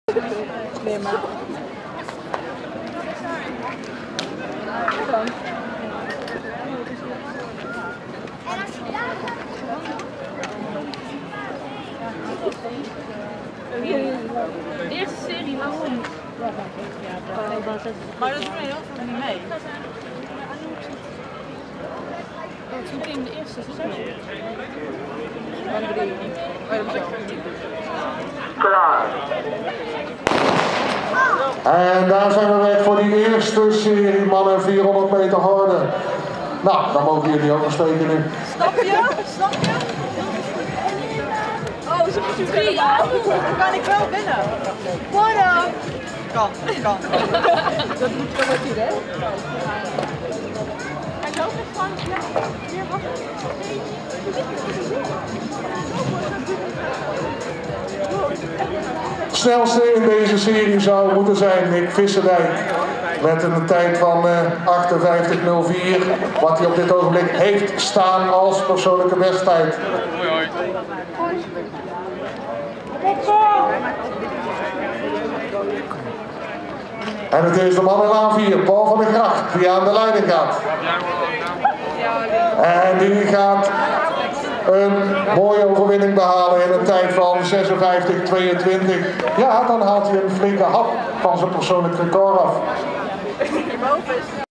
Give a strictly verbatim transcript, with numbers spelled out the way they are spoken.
Nee, maar... De eerste serie, waarom? Maar dat doen we heel veel niet mee. Toen ging de eerste seizoen. Klaar. En daar zijn we weg voor die eerste serie mannen vierhonderd meter horde. Nou, dan mogen jullie ook nog steken nu. Snap je? Snap je? Oh, ze moet je drie. Dan kan ik wel winnen. Worden! Kan, kan. Dat moet wel wat hier, hè? En loop eens gewoon weer wat. Snelste in deze serie zou moeten zijn Nick Visserdijk. Met een tijd van uh, achtenvijftig nul vier. Wat hij op dit ogenblik heeft staan als persoonlijke besttijd. En het is de man in A vier, Paul van der Gracht, die aan de leiding gaat. En die gaat een mooie overwinning behalen in een tijd van zesenvijftig tweeëntwintig. Ja, dan haalt hij een flinke hap van zijn persoonlijk record af.